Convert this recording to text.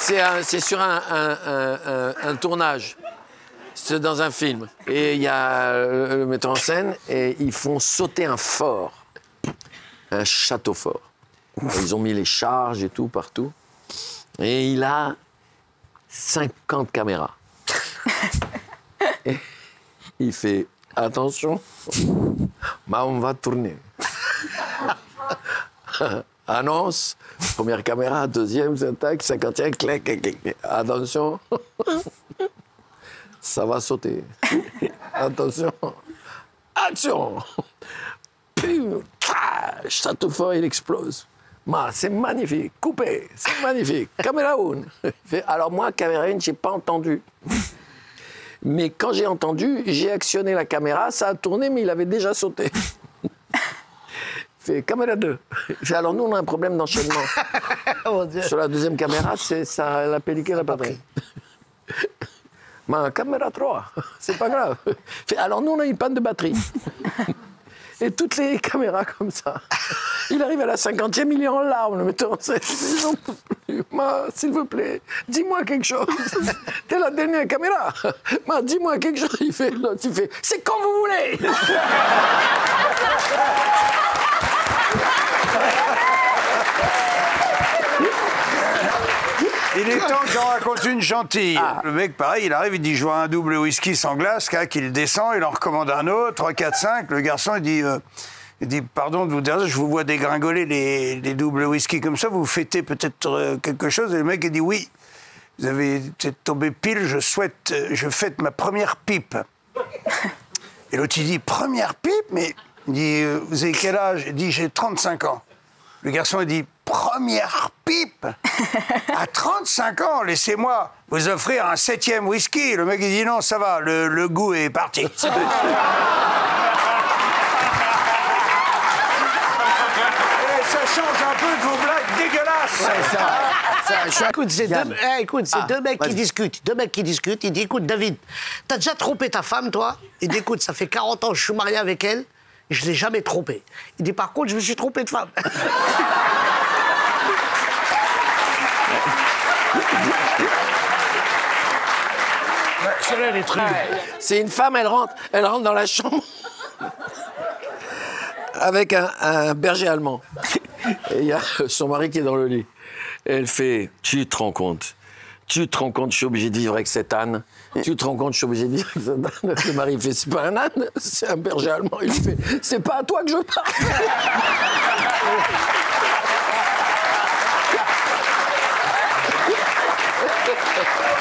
C'est sur un tournage. C'est dans un film. Et il y a le metteur en scène et ils font sauter un fort. Un château fort. Ils ont mis les charges et tout partout. Et il a 50 caméras. Et il fait attention, on va tourner. Annonce, première caméra, deuxième, attaque, 50e, clac, clac, clac. Attention, ça va sauter. Attention, action. Pum, château fort, il explose. C'est magnifique, coupé, c'est magnifique. Caméra 1. Alors moi, caméra 1, je n'ai pas entendu. Mais quand j'ai entendu, j'ai actionné la caméra, ça a tourné, mais il avait déjà sauté. Fait caméra 2. Alors nous, on a un problème d'enchaînement. Sur la deuxième caméra, la pellicule n'a pas pris. Mais caméra 3, c'est pas grave. Alors nous, on a une panne de batterie. Et toutes les caméras comme ça. Il arrive à la 50e, il est en larmes, le metteur en scène. S'il vous plaît, dis-moi quelque chose. T'es la dernière caméra. Dis-moi quelque chose. Il fait, c'est quand vous voulez. Il est temps que j'en raconte une gentille. Le mec, pareil, il arrive, il dit « Je vois un double whisky sans glace », il descend, il en recommande un autre, 3, 4, 5. Le garçon, il dit « Pardon de vous dire, je vous vois dégringoler les doubles whisky comme ça, vous fêtez peut-être quelque chose ?» Et le mec, il dit « Oui, vous avez tombé pile, je fête ma première pipe. » Et l'autre, il dit « Première pipe ?» Mais il dit « Vous avez quel âge ?» Il dit « J'ai 35 ans. » Le garçon, il dit « Première pipe à 35 ans, laissez-moi vous offrir un 7e whisky. » Le mec, il dit « Non, ça va, le goût est parti. » Ça change un peu de vos blagues dégueulasses. Écoute, c'est deux mecs qui discutent. Il dit « Écoute, David, t'as déjà trompé ta femme, toi ?» Il dit « Écoute, ça fait 40 ans que je suis marié avec elle, et je l'ai jamais trompée. » Il dit « Par contre, je me suis trompé de femme. » C'est une femme, elle rentre dans la chambre avec un berger allemand. Et il y a son mari qui est dans le lit. Et elle fait « Tu te rends compte, je suis obligé de vivre avec cet âne. Tu te rends compte, je suis obligé de vivre avec cet âne. » Le mari fait « C'est pas un âne, c'est un berger allemand. » Il fait « C'est pas à toi que je parle. »